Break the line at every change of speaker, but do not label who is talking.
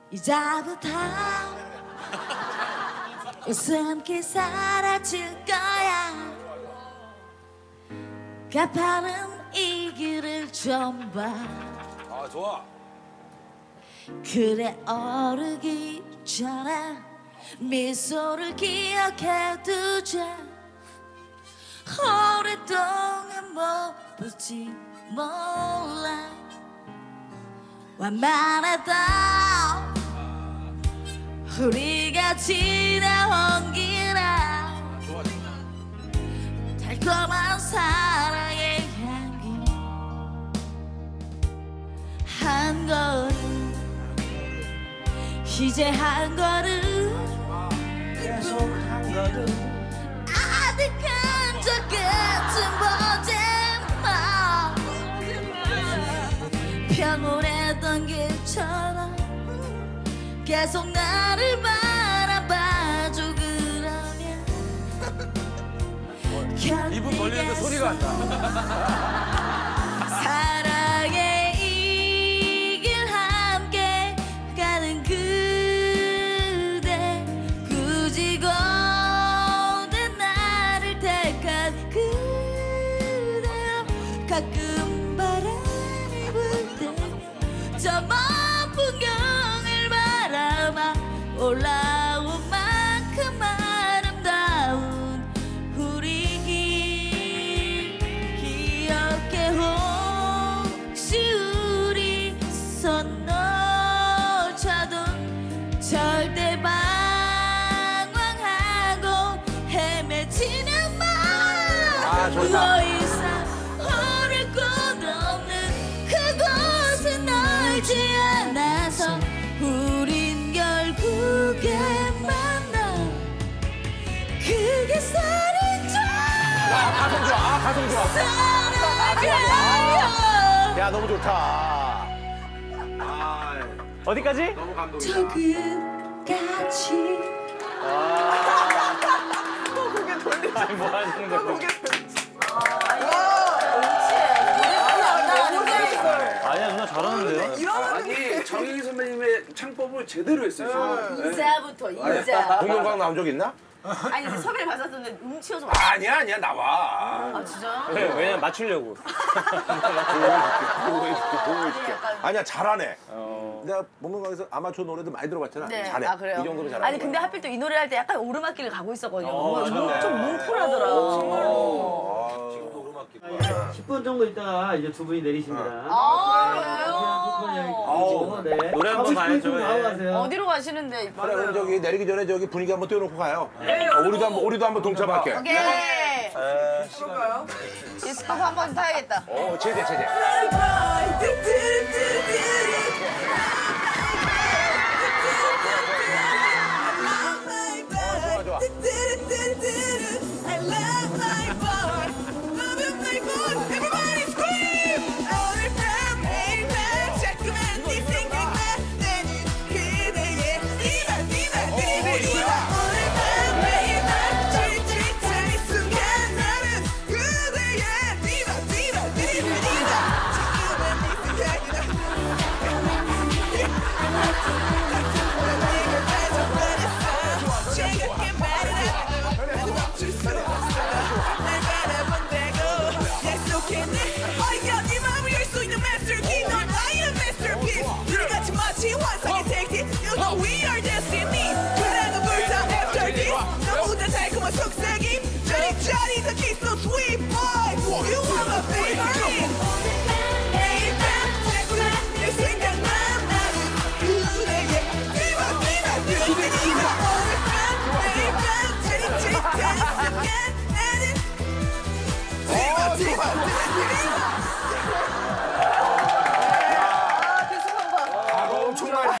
이제부터 웃음기 사라질 거야. 가파른 이 길을 좀 봐.
아 좋아.
그래 오르기 전에 미소를 기억해 두자. 오랫동안 못 볼지 몰라. 완만하다 우리가 지나온 길아. 달콤한 사랑의 향기. 한 걸음 이제 한 걸음
계속 한 걸음.
아득한 저 끝은 보지마. 평온했던 길처럼 계속 나를 바라봐줘. 그러면
입은 벌리는데 소리가 안 나.
사랑의 이 길 함께 가는 그대. 굳이 고된 나를 택한 그대여. 가끔 바람이 불 때면 저 먼 풍경을 바라봐. 올라온 만큼 아름다운 우리 길 기억해. 혹시 우리 손 놓쳐도 절대 방황하고 헤매지는 마.
좋다.
더 이상 오를 곳 없는 그곳에 멀지 않아서 우린 결국에 만나. 그게 살인자.
가성 좋아. 가성 좋아.
사랑해요.
야 너무 좋다. 어디까지? 너무 감동이다.
저 끝까지.
아니 뭐 하시는 거야? 아니야 누나 잘하는데요?
아니 정희 선배님의 창법을 제대로 했어요.
인자부터 인자.
공연광 나온 적 있나?
아니 근데 섭외를 받았었는데 눈치가 좀.
아니야 나와.
아 진짜?
네, 왜냐면 맞추려고.
보여줄게.
아니야 잘하네. 내가 목명강에서 아마추어 노래도 많이 들어봤잖아.
네.
잘해.
아 그래요?
이 정도면 잘해.
아니 근데 하필 또 이 노래 할 때 약간 오르막길을 가고 있었거든요.
좋네.
좀 뭉클하더라.
지금도 오르막길.
10분 정도 있다가 이제 두 분이 내리십니다.
아
네.
노래 한번 가야죠, 예.
가세요.
어디로 가시는데?
그래 그럼 저기 내리기 전에 저기 분위기 한번 띄워놓고 가요. 우리도 한번 동참할게.
오케이. 디스코 한번 타야겠다.
오 제재. 좋아.
So sweet boy, you are my favorite.